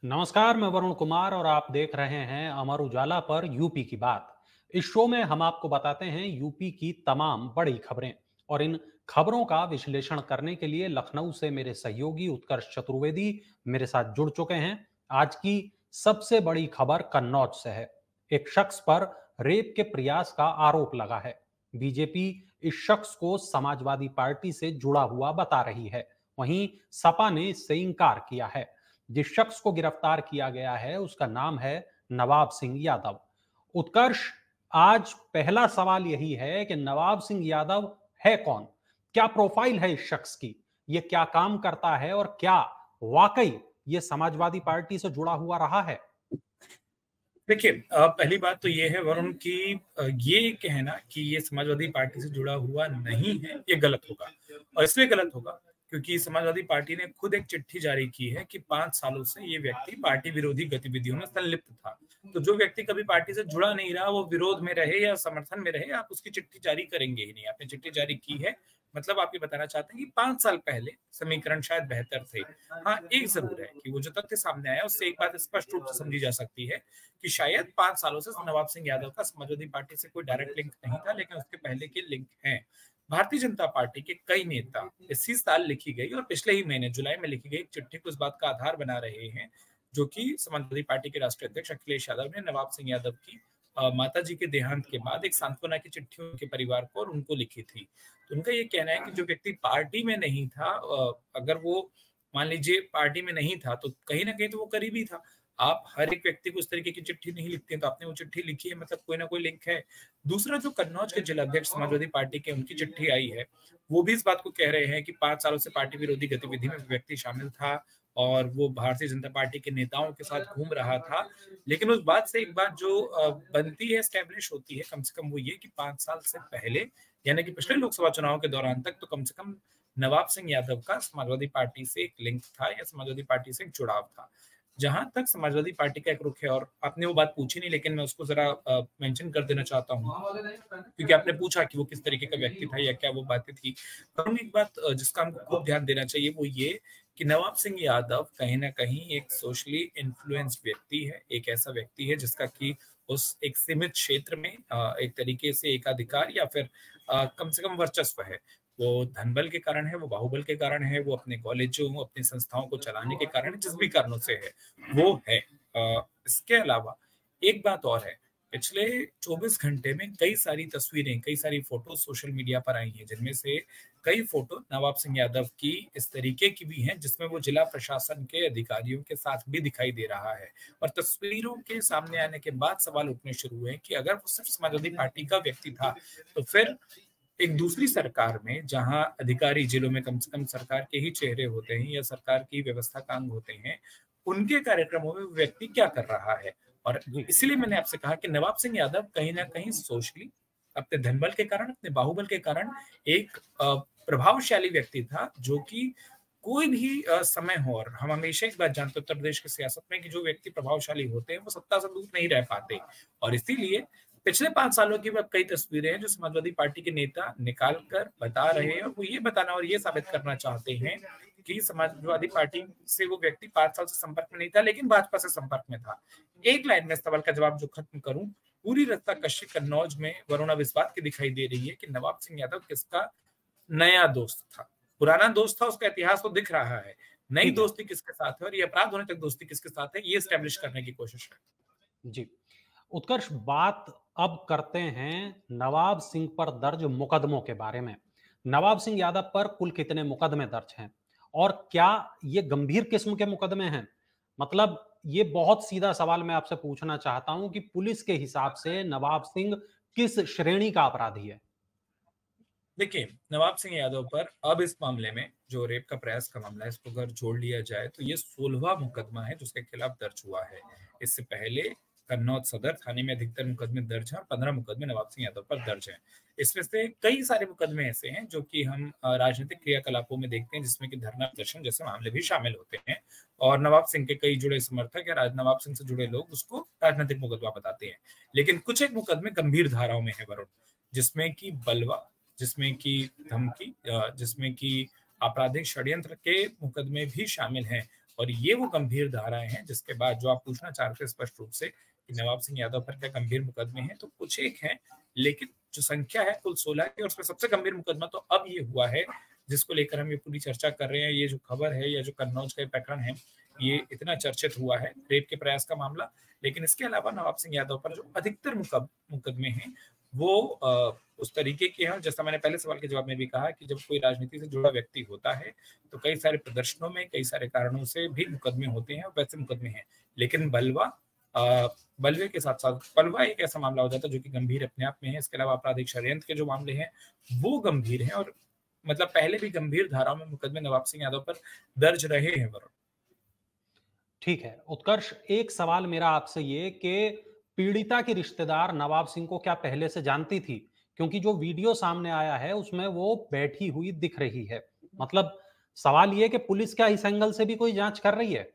नमस्कार, मैं वरुण कुमार और आप देख रहे हैं अमर उजाला पर यूपी की बात। इस शो में हम आपको बताते हैं यूपी की तमाम बड़ी खबरें और इन खबरों का विश्लेषण करने के लिए लखनऊ से मेरे सहयोगी उत्कर्ष चतुर्वेदी मेरे साथ जुड़ चुके हैं। आज की सबसे बड़ी खबर कन्नौज से है। एक शख्स पर रेप के प्रयास का आरोप लगा है। बीजेपी इस शख्स को समाजवादी पार्टी से जुड़ा हुआ बता रही है। वहीं सपा ने इससे इंकार किया है। जिस शख्स को गिरफ्तार किया गया है उसका नाम है नवाब सिंह यादव। उत्कर्ष, आज पहला सवाल यही है कि नवाब सिंह यादव है कौन? क्या प्रोफाइल है इस शख्स की? ये क्या काम करता है और क्या वाकई ये समाजवादी पार्टी से जुड़ा हुआ रहा है? देखिए, पहली बात तो ये है वरुण कि ये कहना कि ये समाजवादी पार्टी से जुड़ा हुआ नहीं है, ये गलत होगा। और इसलिए गलत होगा क्योंकि समाजवादी पार्टी ने खुद एक चिट्ठी जारी की है कि 5 सालों से ये व्यक्ति पार्टी विरोधी गतिविधियों में संलिप्त था। तो जो व्यक्ति कभी पार्टी से जुड़ा नहीं रहा, वो विरोध में रहे या समर्थन में रहे, आप उसकी चिट्ठी जारी करेंगे ही नहीं। आपने चिट्ठी जारी की है, मतलब आप ये बताना चाहते हैं कि 5 साल पहले समीकरण शायद बेहतर थे। हाँ, एक जरूर है कि वो जो तथ्य सामने आया उससे एक बात स्पष्ट रूप से समझी जा सकती है कि शायद 5 सालों से नवाब सिंह यादव का समाजवादी पार्टी से कोई डायरेक्ट लिंक नहीं था, लेकिन उसके पहले के लिंक हैं। भारतीय जनता पार्टी के कई नेता इसी साल लिखी गई और पिछले ही महीने जुलाई में लिखी गई एक चिट्ठी को इस बात का आधार बना रहे हैं, जो कि समाजवादी पार्टी के राष्ट्रीय अध्यक्ष अखिलेश यादव ने नवाब सिंह यादव की माता जी के देहांत के बाद एक सांत्वना की चिट्ठी उनके परिवार को और उनको लिखी थी। तो उनका ये कहना है कि जो व्यक्ति पार्टी में नहीं था, अगर वो मान लीजिए पार्टी में नहीं था, तो कहीं ना कहीं तो वो करीबी था। आप हर एक व्यक्ति को इस तरीके की चिट्ठी नहीं लिखते हैं, तो आपने वो चिट्ठी लिखी है, मतलब कोई ना कोई लिंक है। दूसरा, जो कन्नौज के जिला अध्यक्ष समाजवादी पार्टी के उनकी चिट्ठी आई है, वो भी इस बात को कह रहे हैं कि 5 सालों से पार्टी विरोधी गतिविधि में व्यक्ति शामिल था और वो भारतीय जनता पार्टी के नेताओं के साथ घूम रहा था। लेकिन उस बात से एक बात जो बनती है, एस्टेब्लिश होती है, कम से कम वो ये कि 5 साल से पहले, यानी कि पिछले लोकसभा चुनाव के दौरान तक, तो कम से कम नवाब सिंह यादव का समाजवादी पार्टी से एक लिंक था या समाजवादी पार्टी से एक जुड़ाव था। जहां तक समाजवादी पार्टी का एक रुख है, और आपने वो बात पूछी नहीं, लेकिन मैं उसको जरा मेंशन कर देना चाहता हूँ क्योंकि आपने पूछा कि वो किस तरीके का व्यक्ति था या क्या वो बातें थी। पर एक बात जिसका हमको खूब ध्यान देना चाहिए वो ये कि नवाब सिंह यादव कहीं ना कहीं एक सोशली इन्फ्लुएंस्ड व्यक्ति है, एक ऐसा व्यक्ति है जिसका कि उस एक सीमित क्षेत्र में एक तरीके से एकाधिकार या फिर कम से कम वर्चस्व है। वो धनबल के कारण है, वो बाहुबल के कारण है, वो अपने कॉलेजों, अपनी संस्थाओं को चलाने के कारण, जिस भी कारणों से है, वो है। इसके अलावा एक बात और है, पिछले 24 घंटे में कई सारी तस्वीरें, कई सारी फोटो सोशल मीडिया पर आई हैं, जिनमें से कई फोटो नवाब सिंह यादव की इस तरीके की भी हैं जिसमें वो जिला प्रशासन के अधिकारियों के साथ भी दिखाई दे रहा है। और तस्वीरों के सामने आने के बाद सवाल उठने शुरू हुए कि अगर वो सिर्फ समाजवादी पार्टी का व्यक्ति था, तो फिर एक दूसरी सरकार में जहां अधिकारी जिलों में कम से कम सरकार के ही चेहरे होते हैं या सरकार की व्यवस्था का अंग होते हैं, उनके कार्यक्रमों में व्यक्ति क्या कर रहा है। और जी। इसीलिए मैंने आपसे कहा कि नवाब सिंह यादव कहीं ना कहीं सोशली अपने धनबल के कारण, अपने बाहुबल के कारण एक प्रभावशाली व्यक्ति था, जो कि कोई भी समय हो, और हम हमेशा एक बात जानते हैं उत्तर प्रदेश की सियासत में कि जो व्यक्ति प्रभावशाली होते हैं वो सत्ता से दूर नहीं रह पाते। और इसीलिए पिछले 5 सालों की वह कई तस्वीरें हैं जो समाजवादी पार्टी के नेता निकाल कर बता रहे हैं, और वो ये बताना और ये साबित करना चाहते हैं कि समाजवादी पार्टी से वो व्यक्ति 5 साल से संपर्क में नहीं था, लेकिन भाजपा से संपर्क में था। एक लाइन में सवाल का जवाब जो खत्म करूं, पूरी रत्ता कश्यप कन्नौज में वरुणा इस बात की दिखाई दे रही है कि नवाब सिंह यादव किसका नया दोस्त था। पुराना दोस्त था, उसका इतिहास तो दिख रहा है, नई ठीक है। दोस्ती किसके साथ है और ये अपराध होने तक दोस्ती किसके साथ है, ये स्टैब्लिश करने की कोशिश है। जी। उत्कर्ष, बात अब करते हैं नवाब सिंह पर दर्ज मुकदमों के बारे में। नवाब सिंह यादव पर कुल कितने मुकदमे दर्ज हैं और क्या ये गंभीर किस्म के मुकदमे हैं? मतलब ये बहुत सीधा सवाल मैं आपसे पूछना चाहता हूं कि पुलिस के हिसाब से नवाब सिंह किस श्रेणी का अपराधी है? देखिए, नवाब सिंह यादव पर अब इस मामले में जो रेप का प्रयास का मामला है, इसको अगर जोड़ लिया जाए तो ये 16वां मुकदमा है जो उसके खिलाफ दर्ज हुआ है। इससे पहले कन्नौज सदर थाने में अधिकतर मुकदमे दर्ज हैं और 15 मुकदमे नवाब सिंह यादव पर दर्ज हैं। इसमें से कई सारे मुकदमे ऐसे हैं जो कि हम राजनीतिक क्रियाकलापों में देखते हैं, जिसमें कि धरना प्रदर्शन जैसे मामले भी शामिल होते हैं, और नवाब सिंह के कई जुड़े समर्थक या नवाब सिंह से जुड़े लोग उसको राजनीतिक मुकदमा बताते हैं। लेकिन कुछ एक मुकदमे गंभीर धाराओं में है वरुण, जिसमें कि बलवा, जिसमें कि धमकी, जिसमें कि आपराधिक षड्यंत्र के मुकदमे भी शामिल हैं। और ये वो गंभीर धाराएं हैं जिसके बाद जो आप पूछना चाह रहे थे स्पष्ट रूप से कि नवाब सिंह यादव पर क्या गंभीर मुकदमे हैं, तो कुछ एक हैं, लेकिन जो संख्या है कुल 16 की, और उसमें सबसे गंभीर मुकदमा तो अब ये हुआ है जिसको लेकर हम ये पूरी चर्चा कर रहे हैं। ये जो खबर है या जो कन्नौज का प्रकरण है, ये इतना चर्चित हुआ है, रेप के प्रयास का मामला। लेकिन इसके अलावा नवाब सिंह यादव पर जो अधिकतर मुकदमे हैं वो उस तरीके के हैं, जैसा मैंने पहले सवाल के जवाब में भी कहा कि जब कोई राजनीति से जुड़ा व्यक्ति होता है तो कई सारे प्रदर्शनों में कई सारे कारणों से भी मुकदमे होते हैं, और वैसे मुकदमे हैं। लेकिन बलवे के साथ साथ पलवा एक ऐसा मामला हो जाता है जो कि गंभीर अपने आप में है। इसके अलावा आपराधिक षड्यंत्र के जो मामले हैं वो गंभीर हैं, और मतलब पहले भी गंभीर धाराओं में मुकदमे नवाब सिंह यादव पर दर्ज रहे हैं। वरुण, ठीक है उत्कर्ष, एक सवाल मेरा आपसे ये कि पीड़िता की रिश्तेदार नवाब सिंह को क्या पहले से जानती थी? क्योंकि जो वीडियो सामने आया है उसमें वो बैठी हुई दिख रही है। मतलब सवाल ये कि पुलिस क्या इस एंगल से भी कोई जांच कर रही है?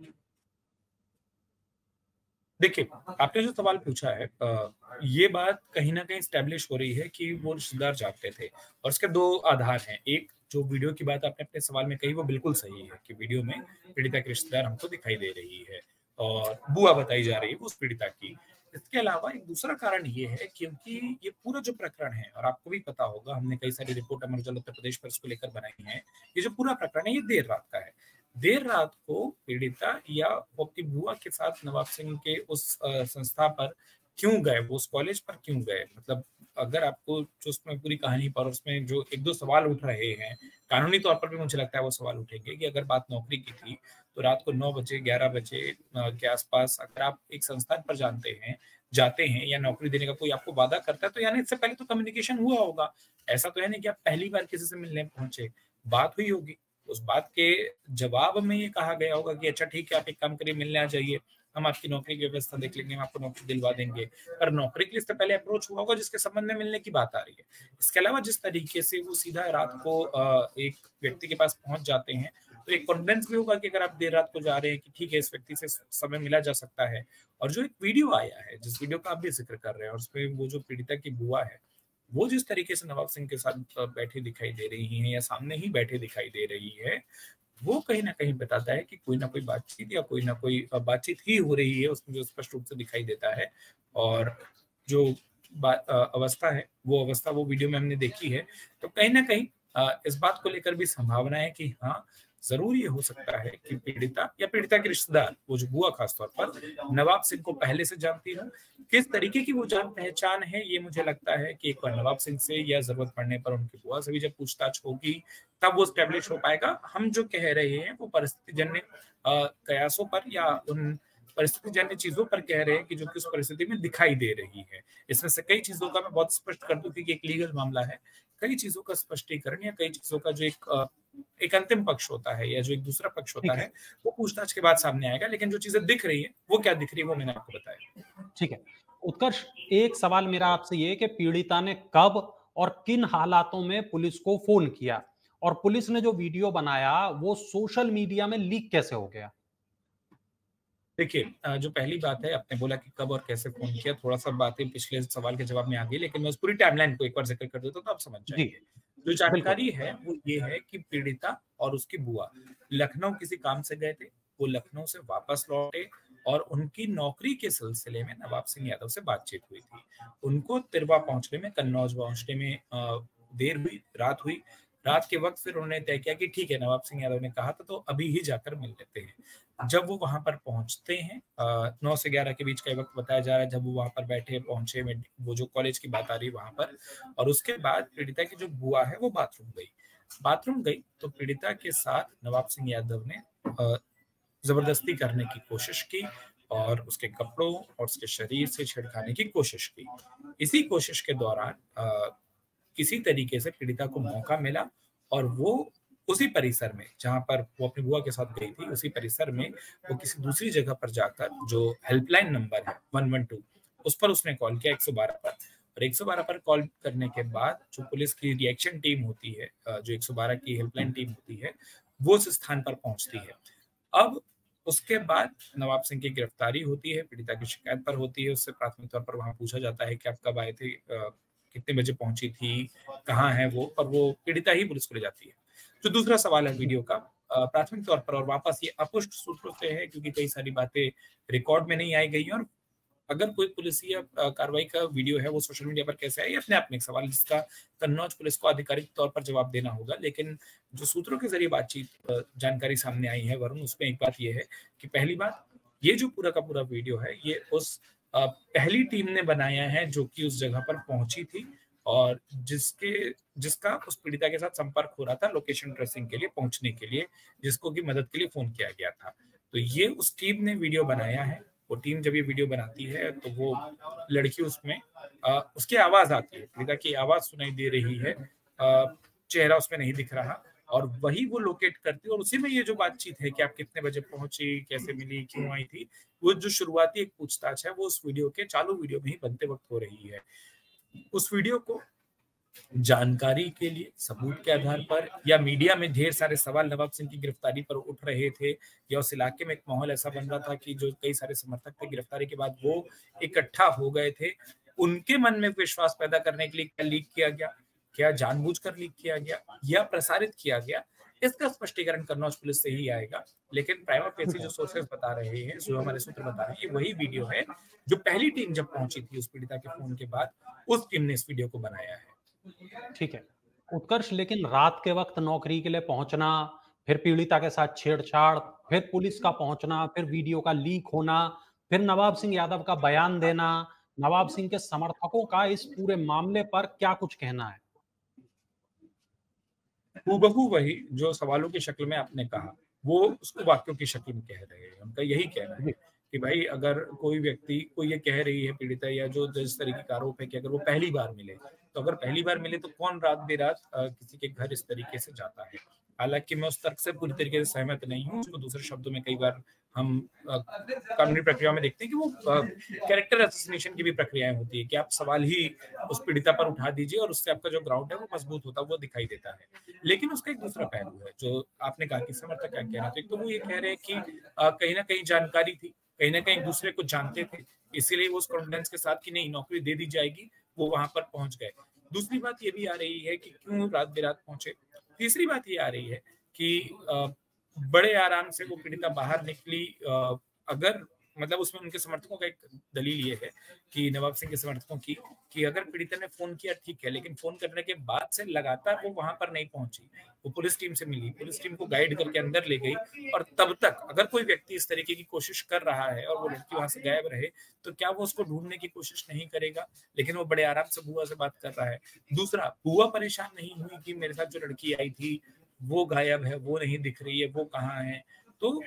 देखिए आपने जो सवाल पूछा है, ये बात कहीं ना कहीं स्टैब्लिश हो रही है कि वो रिश्तेदार जानते थे, और इसके दो आधार हैं। एक, जो वीडियो की बात आपने अपने सवाल में कही वो बिल्कुल सही है कि वीडियो में पीड़िता की रिश्तेदार हमको दिखाई दे रही है और बुआ बताई जा रही है उस पीड़िता की। इसके अलावा एक दूसरा कारण ये है क्योंकि ये पूरा जो प्रकरण है, और आपको भी पता होगा हमने कई सारी रिपोर्ट अमर उजाला उत्तर प्रदेश पर इसको लेकर बनाई है, ये जो पूरा प्रकरण है ये देर रात का है। देर रात को पीड़िता या वो अपनी बुआ के साथ नवाब सिंह के उस संस्था पर क्यों गए, वो उस कॉलेज पर क्यों गए, मतलब अगर आपको जो उसमें पूरी कहानी पर उसमें जो एक दो सवाल उठ रहे हैं, कानूनी तौर पर भी मुझे लगता है वो सवाल उठेंगे कि अगर बात नौकरी की थी तो रात को 9 बजे 11 बजे के आसपास अगर आप एक संस्थान पर जाते हैं या नौकरी देने का कोई आपको वादा करता है तो यानी इससे पहले तो कम्युनिकेशन हुआ होगा। ऐसा तो है नहीं कि आप पहली बार किसी से मिलने पहुंचे, बात हुई होगी। उस बात के जवाब में ये कहा गया होगा कि अच्छा ठीक है आप एक काम करिए, मिलने आ जाइए, हम आपकी नौकरी की व्यवस्था देख लेंगे, हम आपको नौकरी दिलवा देंगे। पर नौकरी के लिए इससे पहले अप्रोच हुआ होगा जिसके संबंध में मिलने की बात आ रही है। इसके अलावा जिस तरीके से वो सीधा रात को एक व्यक्ति के पास पहुंच जाते हैं तो एक कॉन्फिडेंस भी होगा कि अगर आप देर रात को जा रहे हैं कि ठीक है इस व्यक्ति से समय मिला जा सकता है। और जो एक वीडियो आया है, जिस वीडियो का आप भी जिक्र कर रहे हैं, और उसमें वो जो पीड़िता की बुआ है वो जिस तरीके से नवाब सिंह के साथ बैठी दिखाई दे रही है या सामने ही बैठे दिखाई दे रही है, वो कहीं ना कहीं बताता है कि कोई ना कोई बातचीत या कोई ना कोई बातचीत ही हो रही है, उसमें जो स्पष्ट रूप से दिखाई देता है। और जो अवस्था है वो अवस्था वो वीडियो में हमने देखी है। तो कहीं ना कहीं इस बात को लेकर भी संभावना है कि हाँ जरूर ये हो सकता है कि पीड़िता या पीड़िता के रिश्तेदार, वो जो बुआ खासतौर पर नवाब सिंह को पहले से जानती हो। किस तरीके की वो जान पहचान है ये मुझे लगता है कि एक बार नवाब सिंह से या जरूरत पड़ने पर उनकी बुआ से भी जब पूछताछ होगी तब वो स्टेब्लिश हो पाएगा। हम जो कह रहे हैं वो परिस्थिति जन्य कयासों पर या उन परिस्थिति जन्य चीजों पर कह रहे हैं कि जो कि उस परिस्थिति में दिखाई दे रही है। इसमें से कई चीजों का मैं बहुत स्पष्ट कर दूं कि एक लीगल मामला है, कई चीजों का स्पष्टीकरण या कई चीजों का जो एक अंतिम पक्ष होता है या जो एक दूसरा पक्ष होता है वो पूछताछ के बाद सामने आएगा। लेकिन जो चीजें दिख रही है वो क्या दिख रही है वो मैंने आपको बताया। ठीक है उत्कर्ष, एक सवाल मेरा आपसे ये कि पीड़िता ने कब और किन हालातों में पुलिस को फोन किया, और पुलिस ने जो वीडियो बनाया वो सोशल मीडिया में लीक कैसे हो गया? देखिए जो पहली बात है, आपने बोला कि कब और कैसे फोन किया, थोड़ा सा बातें पिछले सवाल के जवाब में आ गई, लेकिन मैं उस पूरी टाइमलाइन को एक बार जिक्र कर देता हूँ तो आप समझ जी जाएंगे। जो बिल्कुल। जानकारी है वो ये है कि पीड़िता और उसकी बुआ लखनऊ किसी काम से गए थे, वो लखनऊ से वापस लौटे और उनकी नौकरी के सिलसिले में नवाब सिंह यादव से बातचीत हुई थी। उनको तिरवा पहुंचने में, कन्नौज पहुंचने में देर हुई, रात हुई। रात के वक्त फिर उन्होंने तय किया कि ठीक है, नवाब सिंह यादव ने कहा था तो अभी ही जाकर मिल लेते हैं। जब वो वहां पर पहुंचते हैं, 9 से 11 के बीच का वक्त बताया जा रहा है, जब वो वहां पर बैठे पहुंचे में, वो जो कॉलेज की बात आ रही है वहां पर, और उसके बाद पीड़िता की जो बुआ है वो बाथरूम गई तो पीड़िता के साथ नवाब सिंह यादव ने जबरदस्ती करने की कोशिश की और उसके कपड़ों और उसके शरीर से छेड़खानी की कोशिश की। इसी कोशिश के दौरान किसी तरीके से पीड़िता को मौका मिला और वो उसी परिसर में जहां पर वो अपनी बुआ के साथ गई थी, उसी परिसर में वो किसी दूसरी जगह पर जाकर जो हेल्पलाइन नंबर है 112 उस पर उसने कॉल किया 112 पर। और 112 पर कॉल करने के बाद जो पुलिस की रिएक्शन टीम होती है, जो 112 की हेल्पलाइन टीम होती है, वो उस स्थान पर पहुंचती है। अब उसके बाद नवाब सिंह की गिरफ्तारी होती है, पीड़िता की शिकायत पर होती है, उससे प्राथमिक तौर पर वहां पूछा जाता है कि आप कब आए थे, कितने बजे पहुंची थी, कहाँ है वो, और वो पीड़िता ही पुलिस को ले जाती है। जो दूसरा सवाल है वीडियो का, प्राथमिक तौर पर, और वापस ये अपुष्ट सूत्रों से है क्योंकि कई सारी बातें रिकॉर्ड में नहीं आई गई, और अगर कोई पुलिसिया कार्रवाई का वीडियो है वो सोशल मीडिया पर कैसे आई, अपने आप में एक सवाल जिसका कन्नौज पुलिस को आधिकारिक तौर पर जवाब देना होगा। लेकिन जो सूत्रों के जरिए बातचीत जानकारी सामने आई है वरुण, उसमें एक बात ये है कि पहली बात, ये जो पूरा का पूरा वीडियो है ये उस पहली टीम ने बनाया है जो कि उस जगह पर पहुंची थी और जिसका उस पीड़िता के साथ संपर्क हो रहा था लोकेशन ट्रेसिंग के लिए पहुंचने के लिए, जिसको की मदद के लिए फोन किया गया था। तो ये उस टीम ने वीडियो बनाया है। वो टीम जब ये वीडियो बनाती है तो वो लड़की उसमें उसकी आवाज आती है, पीड़िता की आवाज सुनाई दे रही है, चेहरा उसमें नहीं दिख रहा, और वही वो लोकेट करती है। और उसी में ये जो बातचीत है कि आप कितने बजे पहुंची, कैसे मिली, क्यों आई थी, वो जो शुरुआती एक पूछताछ है वो उस वीडियो के चालू वीडियो में ही बनते वक्त हो रही है। उस वीडियो को जानकारी के लिए, सबूत के आधार पर, या मीडिया में ढेर सारे सवाल नवाब सिंह की गिरफ्तारी पर उठ रहे थे, या उस इलाके में एक माहौल ऐसा बन रहा था कि जो कई सारे समर्थक थे गिरफ्तारी के बाद वो इकट्ठा हो गए थे, उनके मन में विश्वास पैदा करने के लिए क्या लीक किया गया, क्या जानबूझकर लीक किया गया या प्रसारित किया गया, इसका स्पष्टीकरण कन्नौज पुलिस से ही आएगा। लेकिन प्राइमा फेसी जो सोर्सेस बता रहे हैं, जो हमारे सूत्र बता रहे हैं, वही वीडियो है जो पहली टीम जब पहुंची थी उस पीड़िता के फोन के बाद, उस टीम ने इस वीडियो को बनाया है। ठीक है उत्कर्ष, लेकिन रात के वक्त नौकरी के लिए पहुंचना, फिर पीड़िता के साथ छेड़छाड़, फिर पुलिस का पहुंचना, फिर वीडियो का लीक होना, फिर नवाब सिंह यादव का बयान देना, नवाब सिंह के समर्थकों का इस पूरे मामले पर क्या कुछ कहना है? हूबहू वही जो सवालों की शक्ल में आपने कहा, वो उसको वाक्यों की शक्ल में कह रहे हैं। उनका यही कहना है कि भाई अगर कोई व्यक्ति को ये कह रही है पीड़िता या जो जिस तरीके का आरोप है कि अगर वो पहली बार मिले, तो अगर पहली बार मिले तो कौन रात बेरात किसी के घर इस तरीके से जाता है। हालांकि मैं उस तर्क से पूरी तरीके से सहमत नहीं हूँ। उसको दूसरे शब्दों में कई बार हम कानूनी प्रक्रिया में देखते हैं कि वो कैरेक्टर असोसिएशन की भी प्रक्रियाएं होती है कि आप सवाल ही उस पीड़िता पर उठा दीजिए और उससे आपका जो ग्राउंड है वो मजबूत होता है, वो दिखाई देता है। लेकिन उसका एक दूसरा पहलू है जो आपने कहा कि समर्थक क्या कह रहे थे। तो वो ये कह रहे हैं कि कहीं ना कहीं जानकारी थी, कहीं ना कहीं एक दूसरे को जानते थे, इसीलिए वो उस कॉन्फिडेंस के साथ कि नहीं नौकरी दे दी जाएगी, वो वहां पर पहुंच गए। दूसरी बात ये भी आ रही है कि क्यों रात बेरात पहुंचे। तीसरी बात ये आ रही है कि बड़े आराम से वो पीड़िता बाहर निकली। अगर मतलब उसमें उनके समर्थकों का एक दलील ये है कि नवाब सिंह के समर्थकों की कि अगर पीड़िता ने फोन किया ठीक है, लेकिन फोन करने के बाद से लगातार वो वहां पर नहीं पहुंची, वो पुलिस टीम से मिली, पुलिस टीम को गाइड करके अंदर ले गई, और तब तक अगर कोई व्यक्ति इस तरीके की कोशिश कर रहा है और वो लड़की वहां से गायब रहे तो क्या वो उसको ढूंढने की कोशिश नहीं करेगा। लेकिन वो बड़े आराम से बुआ से बात कर रहा है। दूसरा, बुआ परेशान नहीं हुई कि मेरे साथ जो लड़की आई थी वो गायब है, वो नहीं दिख रही है, वो कहाँ है। तो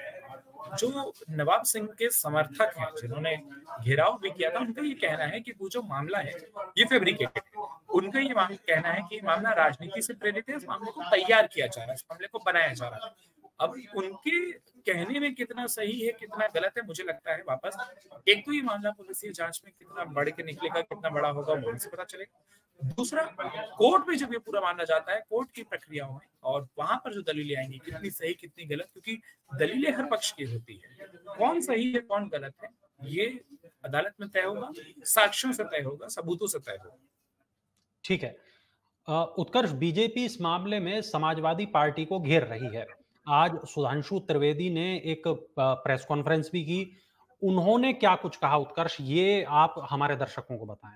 जो नवाब सिंह के समर्थक हैं जिन्होंने घेराव भी किया था, उनका ये कहना है कि वो जो मामला है ये फैब्रिकेटेड है। उनका ये कहना है कि मामला राजनीति से प्रेरित है, इस मामले को तैयार किया जा रहा है, इस मामले को बनाया जा रहा है। अब उनके कहने में कितना सही है कितना गलत है, मुझे लगता है वापस एक तो ये मामला पुलिस जांच में कितना बढ़ के निकलेगा, कितना बड़ा होगा, वो से पता चलेगा। दूसरा, कोर्ट में जब ये पूरा माना जाता है, कोर्ट की प्रक्रियाओं में, और वहां पर जो दलीलें आएंगी कितनी सही कितनी गलत, क्योंकि दलीलें हर पक्ष की होती है, कौन सही है कौन गलत है ये अदालत में तय होगा, साक्ष्यों से तय होगा, सबूतों से तय होगा। ठीक है उत्कर्ष, बीजेपी इस मामले में समाजवादी पार्टी को घेर रही है। आज सुधांशु त्रिवेदी ने एक प्रेस कॉन्फ्रेंस भी की। उन्होंने क्या कुछ कहा उत्कर्ष, ये आप हमारे दर्शकों को बताएं।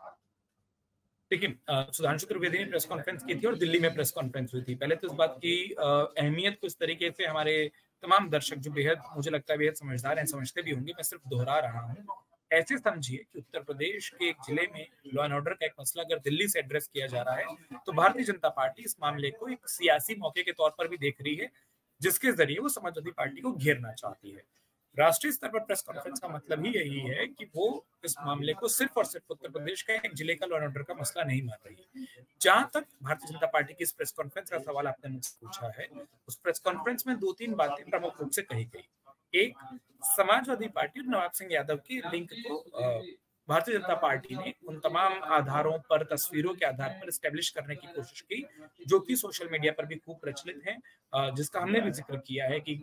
देखिए, सुधांशु त्रिवेदी ने प्रेस कॉन्फ्रेंस की थी और दिल्ली में प्रेस कॉन्फ्रेंस हुई थी। पहले तो इस बात की अहमियत को इस तरीके से हमारे तमाम दर्शक जो बेहद मुझे लगता है बेहद समझदार हैं समझते भी होंगे, मैं सिर्फ दोहरा रहा हूँ। ऐसे समझिए कि उत्तर प्रदेश के एक जिले में लॉ एंड ऑर्डर का एक मसला अगर दिल्ली से एड्रेस किया जा रहा है तो भारतीय जनता पार्टी इस मामले को एक सियासी मौके के तौर पर भी देख रही है, जिसके जरिए वो समाजवादी पार्टी को घेरना चाहती है। राष्ट्रीय स्तर पर प्रेस कॉन्फ्रेंस का मतलब ही यही है कि वो इस मामले को सिर्फ और सिर्फ उत्तर प्रदेश का एक जिले का लॉ एंड ऑर्डर का मसला नहीं मान रही है। जहां तक भारतीय जनता पार्टी की इस प्रेस कॉन्फ्रेंस का सवाल आपने मुझसे पूछा है, उस प्रेस कॉन्फ्रेंस में 2-3 बातें प्रमुख रूप से कही गई। एक, समाजवादी पार्टी और नवाब सिंह यादव की लिंक को भारतीय जनता पार्टी ने उन तमाम आधारों पर, तस्वीरों के आधार पर एस्टेब्लिश करने की कोशिश की जो कि सोशल मीडिया पर भी खूब प्रचलित है, जिसका हमने भी जिक्र किया है कि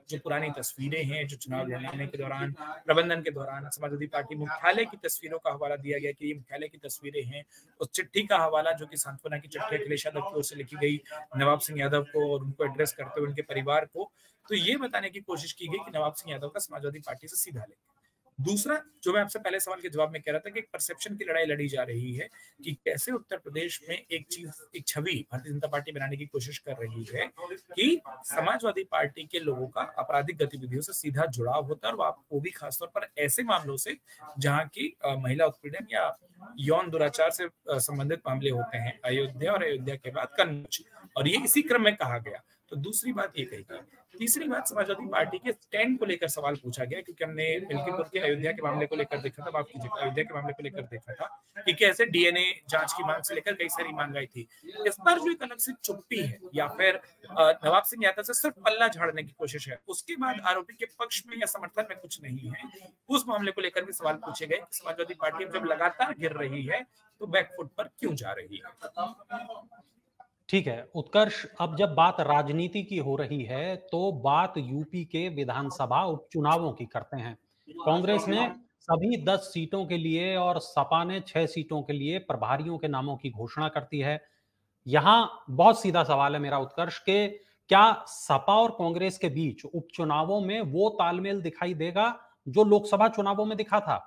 जो पुरानी तस्वीरें हैं, जो चुनाव लड़ने के दौरान, प्रबंधन के दौरान समाजवादी पार्टी मुख्यालय की तस्वीरों का हवाला दिया गया कि ये मुख्यालय की तस्वीरें हैं। उस चिट्ठी का हवाला जो कि सांत्वना की चिट्ठी अखिलेश यादव की ओर से लिखी गई नवाब सिंह यादव को और उनको एड्रेस करते हुए उनके परिवार को, तो ये बताने की कोशिश की गई कि नवाब सिंह यादव का समाजवादी पार्टी से सीधा लिंक। दूसरा, जो मैं आपसे पहले सवाल के जवाब में कह रहा था कि एक परसेप्शन की लड़ाई लड़ी जा रही है कि कैसे उत्तर प्रदेश में एक छवि भारतीय जनता पार्टी बनाने की कोशिश कर रही है कि समाजवादी पार्टी के लोगों का आपराधिक गतिविधियों से सीधा जुड़ाव होता है, और वो भी खासतौर पर ऐसे मामलों से जहां की महिला उत्पीड़न या यौन दुराचार से संबंधित मामले होते हैं, अयोध्या और अयोध्या के बाद कन्नौज, और ये इसी क्रम में कहा गया। तो दूसरी बात ये कही गई। तीसरी बात, समाजवादी पार्टी के स्टैंड को लेकर सवाल पूछा गया, क्योंकि हमने मिल्कीपुर के अयोध्या के मामले को लेकर देखा था, माफ कीजिएगा, अयोध्या के मामले को लेकर देखा था कि कैसे डीएनए जांच की मांग से लेकर कई सारी मांग आई थी। इस पर जो एक अलग से चुप्पी है या फिर नवाब सिंह यादव से सिर्फ पल्ला झाड़ने की कोशिश है, उसके बाद आरोपी के पक्ष में या समर्थन में कुछ नहीं है, उस मामले को लेकर भी सवाल पूछे गए कि समाजवादी पार्टी जब लगातार गिर रही है तो बैकफुट पर क्यों जा रही है। ठीक है उत्कर्ष, अब जब बात राजनीति की हो रही है तो बात यूपी के विधानसभा उपचुनावों की करते हैं। कांग्रेस ने सभी 10 सीटों के लिए और सपा ने 6 सीटों के लिए प्रभारियों के नामों की घोषणा करती है। यहां बहुत सीधा सवाल है मेरा उत्कर्ष के, क्या सपा और कांग्रेस के बीच उपचुनावों में वो तालमेल दिखाई देगा जो लोकसभा चुनावों में दिखा था?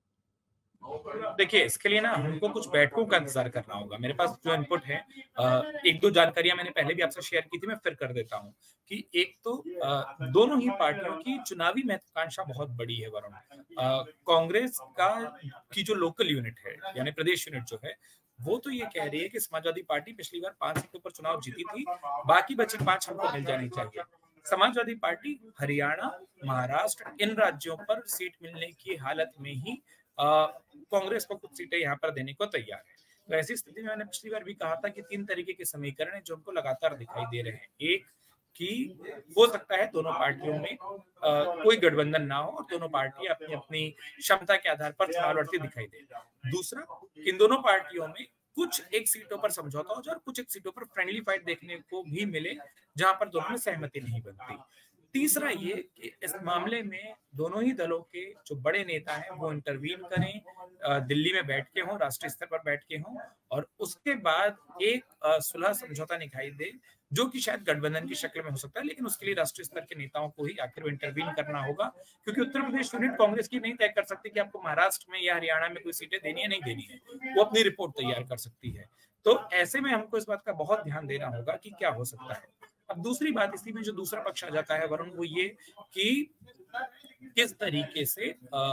देखिए, इसके लिए ना हमको कुछ बैठकों का इंतजार करना होगा। मेरे पास जो इनपुट है, एक दो जानकारियां मैंने पहले भी आपसे शेयर की थी, मैं फिर कर देता हूं कि एक तो दोनों ही पार्टियों की चुनावी महत्वाकांक्षा बहुत बड़ी है वरुण। कांग्रेस की जो लोकल यूनिट है यानी प्रदेश यूनिट जो है, वो तो ये कह रही है कि समाजवादी पार्टी पिछली बार 5 सीटों पर चुनाव जीती थी, बाकी बची 5 हमको मिल जानी चाहिए। समाजवादी पार्टी हरियाणा, महाराष्ट्र इन राज्यों पर सीट मिलने की हालत में ही कांग्रेस को कुछ सीटें यहाँ पर देने को तैयार है। तो ऐसी स्थिति में मैंने पिछली बार भी कहा था कि 3 तरीके के समीकरण हैं जो हमको लगातार दिखाई दे रहे हैं। एक कि हो सकता है दोनों पार्टियों में कोई गठबंधन ना हो और दोनों पार्टी अपनी अपनी क्षमता के आधार पर चुनाव लड़ती दिखाई दे। दूसरा, इन दोनों पार्टियों में कुछ एक सीटों पर समझौता हो जाए और कुछ एक सीटों पर फ्रेंडली फाइट देखने को भी मिले जहां पर दोनों में सहमति नहीं बनती। तीसरा ये कि इस मामले में दोनों ही दलों के जो बड़े नेता हैं वो इंटरवीन करें, दिल्ली में बैठ के हों, राष्ट्रीय स्तर पर बैठ के हों, और उसके बाद एक सुलह समझौता दिखाई दे जो कि शायद गठबंधन की शक्ल में हो सकता है, लेकिन उसके लिए राष्ट्रीय स्तर के नेताओं को ही आखिर इंटरवीन करना होगा, क्योंकि उत्तर प्रदेश यूनिट कांग्रेस की नहीं तय कर सकती कि आपको महाराष्ट्र में या हरियाणा में कोई सीटें देनी है नहीं देनी है, वो अपनी रिपोर्ट तैयार कर सकती है। तो ऐसे में हमको इस बात का बहुत ध्यान देना होगा कि क्या हो सकता है। अब दूसरी बात, इसी में जो दूसरा पक्ष आ जाता है वरुण, वो ये कि किस तरीके से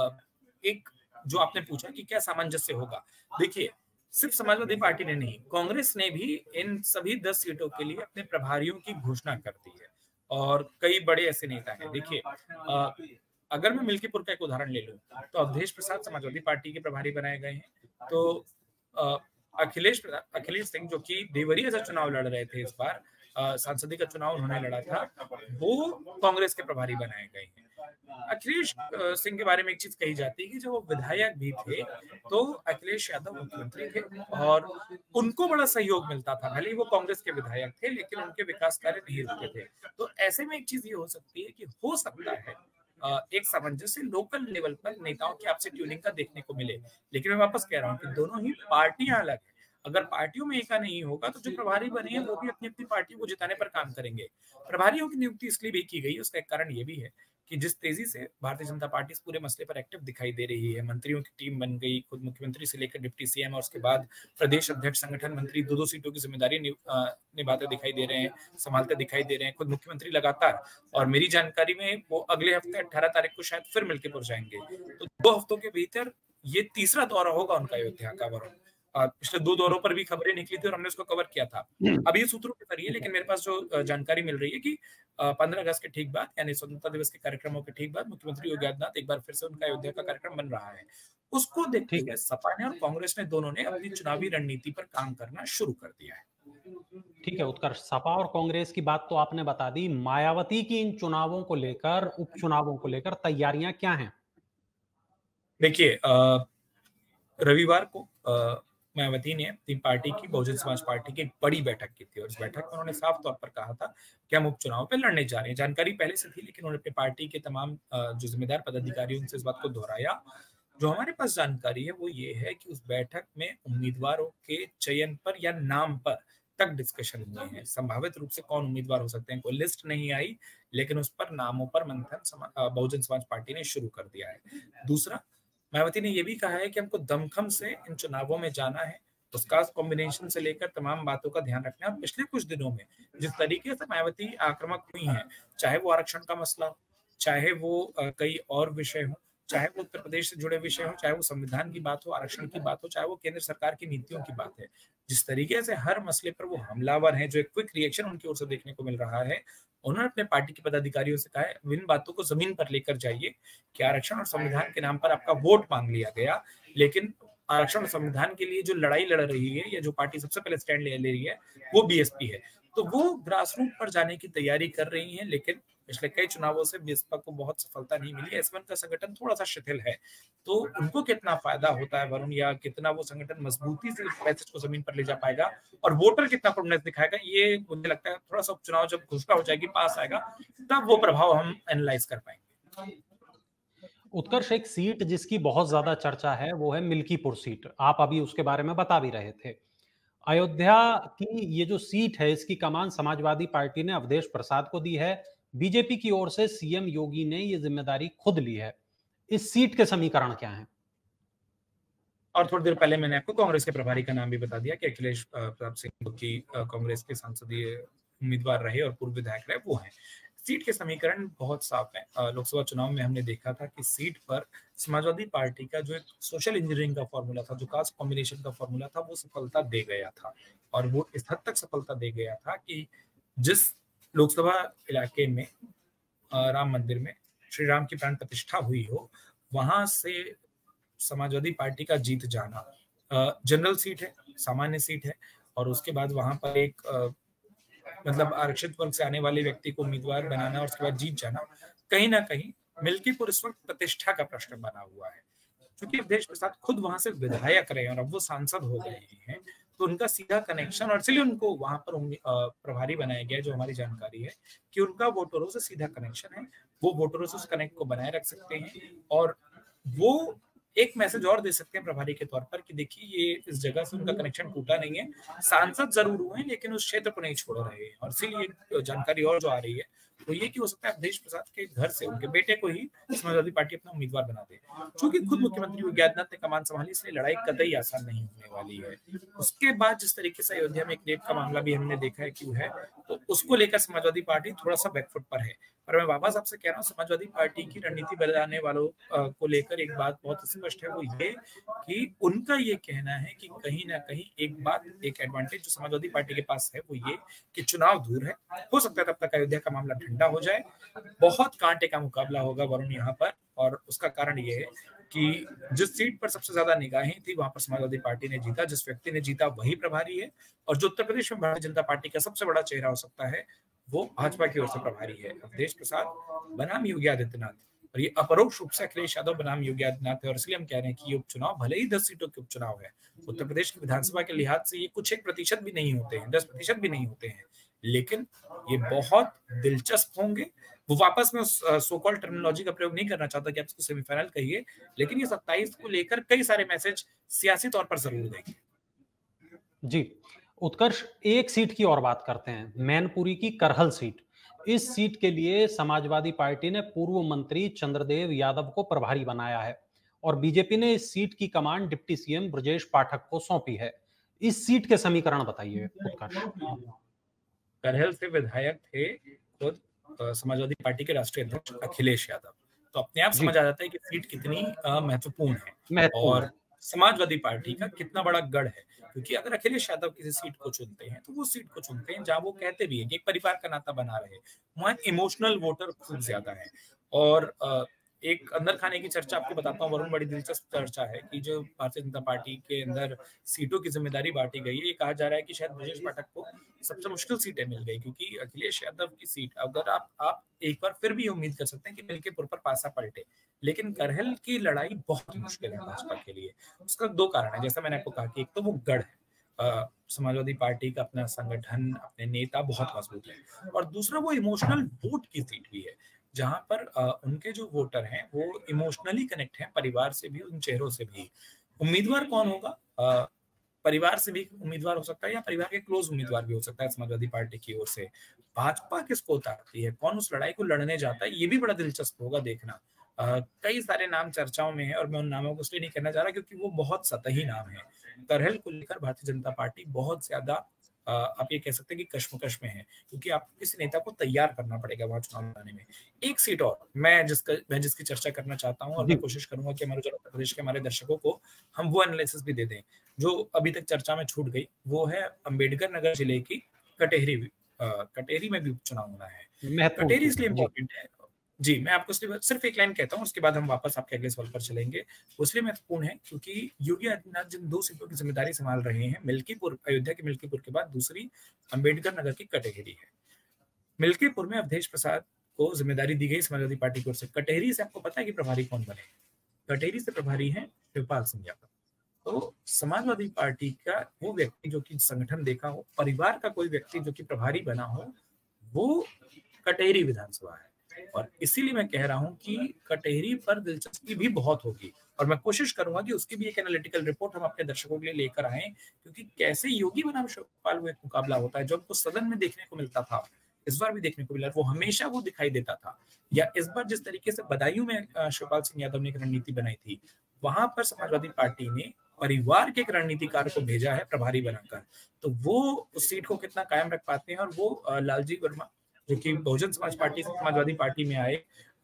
एक जो आपने पूछा कि क्या सामंजस्य होगा। देखिए, सिर्फ समाजवादी पार्टी ने नहीं, कांग्रेस ने भी इन सभी 10 सीटों के लिए अपने प्रभारियों की घोषणा कर दी है और कई बड़े ऐसे नेता हैं। देखिए, अगर मैं मिल्कीपुर का एक उदाहरण ले लूं तो अवधेश प्रसाद समाजवादी पार्टी के प्रभारी बनाए गए हैं। तो अखिलेश सिंह जो कि देवरिया से चुनाव लड़ रहे थे, इस बार सांसदीय का चुनाव उन्होंने लड़ा था, वो कांग्रेस के प्रभारी बनाए गए हैं। अखिलेश सिंह के बारे में एक चीज कही जाती है कि जब वो विधायक भी थे तो अखिलेश यादव मुख्यमंत्री थे और उनको बड़ा सहयोग मिलता था, भले ही वो कांग्रेस के विधायक थे लेकिन उनके विकास कार्य नहीं रुकते थे। तो ऐसे में एक चीज ये हो सकती है कि हो सकता है एक सामंजस्य लोकल लेवल पर नेताओं की आपसी ट्यूनिंग का देखने को मिले। लेकिन मैं वापस कह रहा हूँ कि दोनों ही पार्टियां अलग है। अगर पार्टियों में एका नहीं होगा तो जो प्रभारी बने हैं वो भी अपनी अपनी पार्टी को जिताने पर काम करेंगे। प्रभारियों की नियुक्ति इसलिए भी की गई है, उसका एक कारण ये भी है कि जिस तेजी से भारतीय जनता पार्टी इस पूरे मसले पर एक्टिव दिखाई दे रही है, मंत्रियों की टीम बन गई, खुद मुख्यमंत्री से लेकर डिप्टी सीएम और उसके बाद प्रदेश अध्यक्ष, संगठन मंत्री, दो सीटों की जिम्मेदारी निभाते दिखाई दे रहे हैं, संभालते दिखाई दे रहे हैं खुद मुख्यमंत्री लगातार। और मेरी जानकारी में वो अगले हफ्ते 18 तारीख को शायद फिर मिल्कीपुर जाएंगे। तो 2 हफ्तों के भीतर ये तीसरा दौरा होगा उनका अयोध्या का। वरुण, पिछले 2 दौरों पर भी खबरें निकली थी और हमने उसको कवर किया था। अब ये सूत्रों के जरिए, लेकिन मेरे पास जो जानकारी मिल रही है कि 15 अगस्त के ठीक बाद यानी स्वतंत्रता दिवस के कार्यक्रमों के ठीक बाद मुख्यमंत्री योगी आदित्यनाथ एक बार फिर से उनका अयोध्या का कार्यक्रम बन रहा है। उसको देखते हुए सपा ने और कांग्रेस ने दोनों ने अपनी चुनावी रणनीति पर काम करना शुरू कर दिया है। ठीक है उत्कर्ष, सपा और कांग्रेस की बात तो आपने बता दी, मायावती की इन चुनावों को लेकर, उपचुनावों को लेकर तैयारियां क्या हैं? देखिए, रविवार को मायावती ने अपनी पार्टी की, बहुजन समाज पार्टी की एक बड़ी बैठक की थी और इस बैठक में उन्होंने साफ तौर पर कहा था कि हम उपचुनाव पे लड़ने जा रहे हैं। जानकारी पहले से थी, लेकिन उन्होंने अपनी पार्टी के तमाम जो जिम्मेदार पदाधिकारी उनसे इस बात को दोहराया। जो हमारे पास जानकारी है वो ये है कि उस बैठक में उम्मीदवारों के चयन पर या नाम पर तक डिस्कशन हुए हैं। संभावित रूप से कौन उम्मीदवार हो सकते हैं, कोई लिस्ट नहीं आई, लेकिन उस पर नामों पर मंथन बहुजन समाज पार्टी ने शुरू कर दिया है। दूसरा, मायावती ने यह भी कहा है कि हमको दमखम से इन चुनावों में जाना है, उसका कॉम्बिनेशन से लेकर तमाम बातों का ध्यान रखना है। और पिछले कुछ दिनों में जिस तरीके से मायावती आक्रामक हुई हैं, चाहे वो आरक्षण का मसला हो, चाहे वो कई और विषय हो, चाहे वो उत्तर प्रदेश से जुड़े विषय हो, चाहे वो संविधान की बात हो, आरक्षण की बात हो, चाहे वो केंद्र सरकार की नीतियों की बात है, जिस तरीके से हर मसले पर वो हमलावर हैं, जो एक क्विक रिएक्शन उनकी ओर से देखने को मिल रहा है, उन्होंने अपने पार्टी के पदाधिकारियों से कहा है इन बातों को जमीन पर लेकर जाइए कि आरक्षण और संविधान के नाम पर आपका वोट मांग लिया गया, लेकिन आरक्षण और संविधान के लिए जो लड़ाई लड़ रही है या जो पार्टी सबसे पहले स्टैंड ले रही है वो बीएसपी है। तो वो ग्रास रूट पर जाने की तैयारी कर रही है, लेकिन पिछले कई चुनावों से बीएसपी को बहुत सफलता नहीं मिली। एस1 का संगठन थोड़ा सा शिथिल है, तो उनको कितना फायदा होता है वरुण, या कितना वो संगठन मजबूती से मैसेज को जमीन पर ले जा पाएगा और वोटर कितना प्रोमिनेंस दिखाएगा, ये मुझे लगता है थोड़ा सा उपचुनाव जब घोषणा हो जाएगी, पास आएगा, तब वो प्रभाव हम एनालाइज कर पाएंगे। उत्कर्ष, एक सीट जिसकी बहुत ज्यादा चर्चा है वो है मिल्कीपुर सीट। आप अभी उसके बारे में बता भी रहे थे। अयोध्या की ये जो सीट है इसकी कमान समाजवादी पार्टी ने अवधेश प्रसाद को दी है। बीजेपी की ओर से सीएम योगी ने ये जिम्मेदारी खुद ली है। इस सीट के समीकरण क्या हैं? और थोड़ी देर पहले मैंने आपको कांग्रेस के प्रभारी का नाम भी बता दिया कि अखिलेश प्रताप सिंह की कांग्रेस के संसदीय उम्मीदवार रहे और पूर्व विधायक रहे, वो हैं। सीट के समीकरण बहुत साफ है। लोकसभा चुनाव में हमने देखा था कि सीट पर समाजवादी पार्टी का जो एक सोशल इंजीनियरिंग का फॉर्मूला था, जो कास्ट कॉम्बिनेशन का फॉर्मूला था, वो सफलता दे गया था। और वो इस हद तक सफलता दे गया था कि जिस लोकसभा इलाके में राम मंदिर में श्री राम की प्राण प्रतिष्ठा हुई हो, वहां से समाजवादी पार्टी का जीत जाना, जनरल सीट है, सामान्य सीट है, और उसके बाद वहां पर एक मतलब आरक्षित वर्ग से आने वाले व्यक्ति को उम्मीदवार बनाना और उसके बाद जीत जाना, कहीं ना कहीं मिल्कीपुर इस वक्त प्रतिष्ठा का प्रश्न बना हुआ है। क्योंकि अवधेश प्रसाद खुद वहां से विधायक रहे और अब वो सांसद हो गए हैं, तो उनका सीधा कनेक्शन, और इसलिए उनको वहां पर प्रभारी बनाया गया, जो हमारी जानकारी है कि उनका वोटरों से सीधा कनेक्शन है। वो वोटरों से उस कनेक्ट को बनाए रख सकते हैं और वो एक मैसेज और दे सकते हैं प्रभारी के तौर पर कि देखिए ये इस जगह से उनका कनेक्शन टूटा नहीं है, सांसद जरूर हुए लेकिन उस क्षेत्र को नहीं छोड़ रहे हैं। और इसीलिए जानकारी और जो आ रही है तो ये कि हो सकता है अवधेश प्रसाद के घर से उनके बेटे को ही समाजवादी पार्टी अपना उम्मीदवार बना दे। क्योंकि खुद मुख्यमंत्री योगी आदित्यनाथ ने कमान संभाली, इसलिए लड़ाई कतई आसान नहीं होने वाली है। उसके बाद जिस तरीके से अयोध्या में एक रेप का मामला भी हमने देखा है क्यों है, तो उसको लेकर समाजवादी पार्टी थोड़ा सा बैकफुट पर है। पर मैं वापस आपसे कह रहा हूँ, समाजवादी पार्टी की रणनीति बनाने वालों को लेकर एक बात बहुत स्पष्ट है, वो ये कि उनका ये कहना है कि कहीं ना कहीं एक बात, एक एडवांटेज जो समाजवादी पार्टी के पास है वो ये कि चुनाव दूर है, हो सकता है तब तक अयोध्या का मामला ठंडा हो जाए। बहुत कांटे का मुकाबला होगा वरुण यहाँ पर, और उसका कारण ये है कि जिस सीट पर सबसे ज्यादा निगाहें थी वहां पर समाजवादी पार्टी ने जीता, जिस व्यक्ति ने जीता वही प्रभारी है, और जो उत्तर प्रदेश में भारतीय जनता पार्टी का सबसे बड़ा चेहरा हो सकता है वो भाजपा की ओर से प्रभारी है अवधेश प्रसाद बनाम योगी आदित्यनाथ, और ये अपरोक्ष रूप से अखिलेश यादव बनाम योगी आदित्यनाथ है। और इसलिए हम कह रहे हैं कि ये उपचुनाव भले ही 10 सीटों के उपचुनाव है, उत्तर प्रदेश की विधानसभा के लिहाज से ये कुछ 1% भी नहीं होते हैं, 10% भी नहीं होते हैं, लेकिन ये बहुत दिलचस्प होंगे। वो वापस में उस सोकॉल टर्मिनोलॉजी का प्रयोग नहीं करना चाहता कि आप इसको सेमीफाइनल कहिए, लेकिन ये 27 को लेकर कई सारे मैसेज सियासी तौर पर जरूर देंगे। जी उत्कर्ष, एक सीट की और बात करते हैं, मैनपुरी की करहल सीट। इस सीट के लिए समाजवादी पार्टी ने पूर्व मंत्री चंद्रदेव यादव को प्रभारी बनाया है और बीजेपी ने इस सीट की कमान डिप्टी सीएम ब्रजेश पाठक को सौंपी है। इस सीट के समीकरण बताइए उत्कर्ष। करहल से विधायक थे खुद समाजवादी पार्टी के राष्ट्रीय अध्यक्ष अखिलेश यादव, तो अपने आप समझ आ जाता है कि सीट कितनी महत्वपूर्ण है और समाजवादी पार्टी का कितना बड़ा गढ़ है। क्योंकि अगर अखिलेश यादव किसी सीट को चुनते हैं तो वो सीट को चुनते हैं जहां वो कहते भी हैं कि एक परिवार का नाता बना रहे, वहां इमोशनल वोटर खूब ज्यादा है। और एक अंदर खाने की चर्चा आपको बताता हूँ वरुण, बड़ी दिलचस्प चर्चा है कि जो भारतीय जनता पार्टी के अंदर सीटों की जिम्मेदारी बांटी गई है, ये कहा जा रहा है कि शायद ब्रजेश पाठक को सबसे मुश्किल सीटें मिल गई, क्योंकि अखिलेश यादव की सीट अगर आप एक बार फिर भी उम्मीद कर सकते हैं कि मिल्कीपुर पर पासा पलटे, लेकिन करहल की लड़ाई बहुत मुश्किल है भाजपा के लिए। उसका दो कारण है, जैसा मैंने आपको कहा कि एक तो वो गढ़ है, समाजवादी पार्टी का अपना संगठन, अपने नेता बहुत मजबूत है, और दूसरा वो इमोशनल वोट की सीट भी है, जहां पर उनके जो वोटर हैं वो इमोशनली कनेक्ट हैं परिवार से भी, उन चेहरों से भी। उम्मीदवार कौन होगा, परिवार से भी उम्मीदवार हो सकता है या परिवार के क्लोज उम्मीदवार भी हो सकता है समाजवादी पार्टी की ओर से। भाजपा किसको उतारती है, कौन उस लड़ाई को लड़ने जाता है, ये भी बड़ा दिलचस्प होगा देखना। कई सारे नाम चर्चाओं में है और मैं उन नामों को इसलिए नहीं कहना चाह रहा क्योंकि वो बहुत सतही नाम है। करहल को लेकर भारतीय जनता पार्टी बहुत ज्यादा आप ये कह सकते हैं कि कश्मकश में है, क्योंकि आपको किसी नेता को तैयार करना पड़ेगा वहां चुनाव लड़ने में। एक सीट और मैं जिसकी चर्चा करना चाहता हूँ, और मैं कोशिश करूंगा कि हमारे उत्तर प्रदेश के हमारे दर्शकों को हम वो एनालिसिस भी दे दें जो अभी तक चर्चा में छूट गई। वो है अंबेडकर नगर जिले की कटेहरी। कटेहरी में भी उपचुनाव होना है। कटेहरी इसलिए इम्पोर्टेंट है जी, मैं आपको सिर्फ एक लाइन कहता हूँ, उसके बाद हम वापस आपके अगले सवाल पर चलेंगे। इसलिए महत्वपूर्ण है क्योंकि योगी आदित्यनाथ जिन दो सीटों की जिम्मेदारी संभाल रहे हैं, मिल्कीपुर, अयोध्या के मिल्कीपुर के बाद दूसरी अंबेडकर नगर की कटेहरी है। मिल्कीपुर में अवधेश प्रसाद को जिम्मेदारी दी गई समाजवादी पार्टी की ओर से। कटेहरी से आपको पता है कि प्रभारी कौन बने? कटेहरी से प्रभारी है शिवपाल सिंह यादव। तो समाजवादी पार्टी का वो व्यक्ति जो कि संगठन देखा हो, परिवार का कोई व्यक्ति जो कि प्रभारी बना हो, वो कटेहरी विधानसभा है। और इसीलिए मैं कह रहा हूं कि कटेहरी पर दिलचस्पी भी बहुत होगी, और मैं कोशिश करूंगा कि उसकी भी एक एनालिटिकल रिपोर्ट हम अपने दर्शकों के लिए लेकर आए, क्योंकि कैसे योगी बनाम शिवपाल वो एक मुकाबला होता है जो हमको सदन में देखने को मिलता था, इस बार भी देखने को मिला, वो हमेशा वो दिखाई देता था। या इस बार जिस तरीके से बदायूं में शिवपाल सिंह यादव ने एक रणनीति बनाई थी, वहां पर समाजवादी पार्टी ने परिवार के एक रणनीतिकार को भेजा है प्रभारी बनाकर। तो वो उस सीट को कितना कायम रख पाते हैं, और वो लालजी वर्मा जो कि बहुजन समाज पार्टी से समाजवादी पार्टी में आए,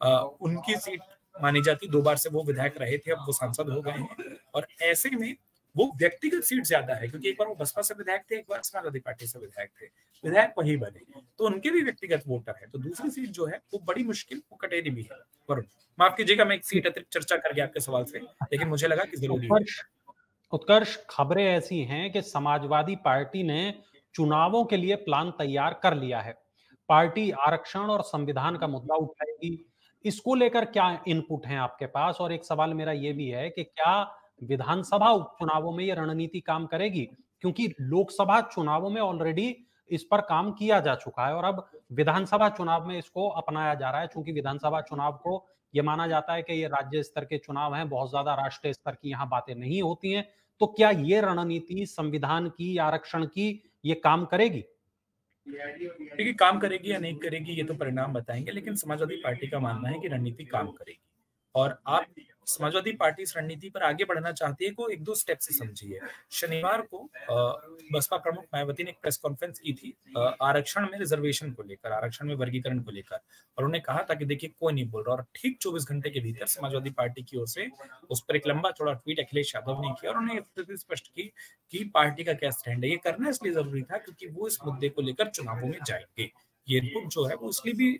उनकी सीट मानी जाती, 2 बार से वो विधायक रहे थे, अब वो सांसद हो गए हैं, और ऐसे में वो व्यक्तिगत सीट ज्यादा है, क्योंकि एक बार वो बसपा से विधायक थे, एक बार समाजवादी पार्टी से विधायक थे, विधायक वही बने, तो उनके भी व्यक्तिगत वोटर है। तो दूसरी सीट जो है वो बड़ी मुश्किल, वो कटेहरी भी है। वरुण, माफ कीजिएगा मैं एक सीट अतिरिक्त चर्चा कर गया आपके सवाल से, लेकिन मुझे लगा कि जरूरी है। उत्कर्ष, खबरें ऐसी हैं कि समाजवादी पार्टी ने चुनावों के लिए प्लान तैयार कर लिया है। पार्टी आरक्षण और संविधान का मुद्दा उठाएगी। इसको लेकर क्या इनपुट हैं आपके पास? और एक सवाल मेरा ये भी है कि क्या विधानसभा उपचुनावों में ये रणनीति काम करेगी? क्योंकि लोकसभा चुनावों में ऑलरेडी इस पर काम किया जा चुका है और अब विधानसभा चुनाव में इसको अपनाया जा रहा है। चूंकि विधानसभा चुनाव को ये माना जाता है कि ये राज्य स्तर के चुनाव हैं, बहुत ज्यादा राष्ट्रीय स्तर की यहाँ बातें नहीं होती हैं। तो क्या ये रणनीति संविधान की, आरक्षण की, ये काम करेगी? देखिए, काम करेगी या नहीं करेगी ये तो परिणाम बताएंगे, लेकिन समाजवादी पार्टी का मानना है कि रणनीति काम करेगी। और आप समाजवादी पार्टी इस रणनीति पर आगे बढ़ना चाहती है को एक दो स्टेप से समझिए। शनिवार को बसपा प्रमुख मायावती ने एक प्रेस कॉन्फ्रेंस की थी आरक्षण में रिजर्वेशन को लेकर, आरक्षण में वर्गीकरण को लेकर, और उन्होंने कहा था कि देखिए कोई नहीं बोल रहा, और ठीक 24 घंटे के भीतर समाजवादी पार्टी की ओर से उस पर एक लंबा चौड़ा ट्वीट अखिलेश यादव ने किया, और उन्होंने स्थिति स्पष्ट की कि पार्टी का क्या स्टैंड है। ये करना इसलिए जरूरी था क्योंकि वो इस मुद्दे को लेकर चुनावों में जाएंगे। ये इनपुट जो है वो इसलिए भी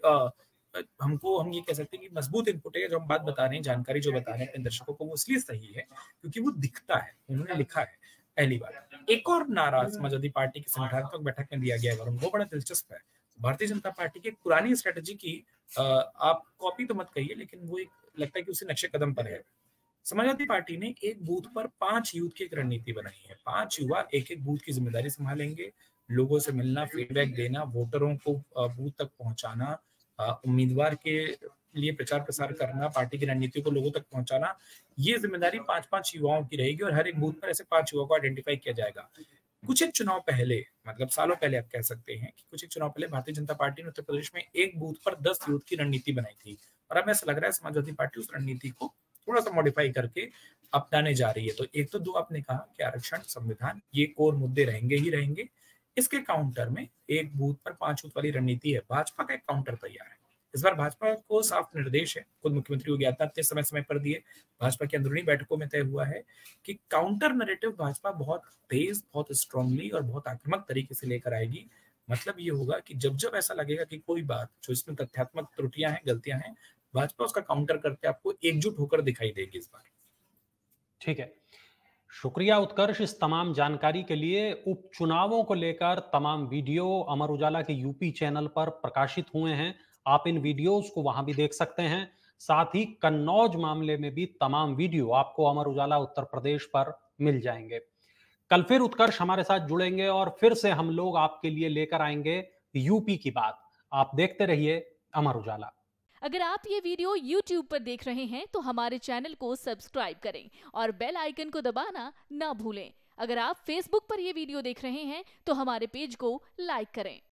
हम ये कह सकते हैं कि मजबूत इनपुट है। जो हम बात बता रहे हैं, जानकारी जो बता रहे हैं अपने दर्शकों को, वो इसलिए सही है क्योंकि वो दिखता है, उन्होंने लिखा है। पहली बात, एक और नारा समाजवादी पार्टी की संगठनात्मक बैठक में दिया गया है, वो बड़ा दिलचस्प है। भारतीय जनता पार्टी की पुरानी स्ट्रेटेजी की आप कॉपी तो मत कहिए, लेकिन वो एक लगता है कि उसी नक्शे कदम पर है। समाजवादी पार्टी ने एक बूथ पर 5 यूथ की एक रणनीति बनाई है। 5 युवा एक एक बूथ की जिम्मेदारी संभालेंगे, लोगों से मिलना, फीडबैक देना, वोटरों को बूथ तक पहुंचाना, उम्मीदवार के लिए प्रचार प्रसार करना, पार्टी की रणनीति को लोगों तक पहुंचाना, ये जिम्मेदारी 5-5 युवाओं की रहेगी, और हर एक बूथ पर ऐसे 5 युवाओं को आइडेंटिफाई किया जाएगा। कुछ एक चुनाव पहले, मतलब सालों पहले आप कह सकते हैं कि कुछ एक चुनाव पहले भारतीय जनता पार्टी ने उत्तर प्रदेश में एक बूथ पर 10 यूथ की रणनीति बनाई थी, और अब ऐसा लग रहा है समाजवादी पार्टी उस रणनीति को थोड़ा सा मॉडिफाई करके अपनाने जा रही है। तो एक तो दो आपने कहा कि आरक्षण, संविधान, ये कोर मुद्दे रहेंगे ही रहेंगे। इसके काउंटर में एक बूथ पर 5 बूथ वाली रणनीति है। भाजपा का एक काउंटर तैयार है। इस बार भाजपा को साफ निर्देश है, खुद मुख्यमंत्री योगी आदित्यनाथ ने समय समय पर दिए, भाजपा की अंदरूनी बैठकों में तय हुआ है कि काउंटर नैरेटिव भाजपा बहुत तेज, बहुत स्ट्रांगली और बहुत आक्रामक तरीके से लेकर आएगी। मतलब ये होगा कि जब जब ऐसा लगेगा कि कोई बात जो इसमें तथ्यात्मक त्रुटियां हैं, गलतियां हैं, भाजपा उसका काउंटर करके आपको एकजुट होकर दिखाई देगी इस बार। ठीक है, शुक्रिया उत्कर्ष इस तमाम जानकारी के लिए। उपचुनावों को लेकर तमाम वीडियो अमर उजाला के यूपी चैनल पर प्रकाशित हुए हैं, आप इन वीडियोस को वहां भी देख सकते हैं। साथ ही कन्नौज मामले में भी तमाम वीडियो आपको अमर उजाला उत्तर प्रदेश पर मिल जाएंगे। कल फिर उत्कर्ष हमारे साथ जुड़ेंगे और फिर से हम लोग आपके लिए लेकर आएंगे यूपी की बात। आप देखते रहिए अमर उजाला। अगर आप ये वीडियो YouTube पर देख रहे हैं तो हमारे चैनल को सब्सक्राइब करें और बेल आइकन को दबाना ना भूलें। अगर आप Facebook पर ये वीडियो देख रहे हैं तो हमारे पेज को लाइक करें।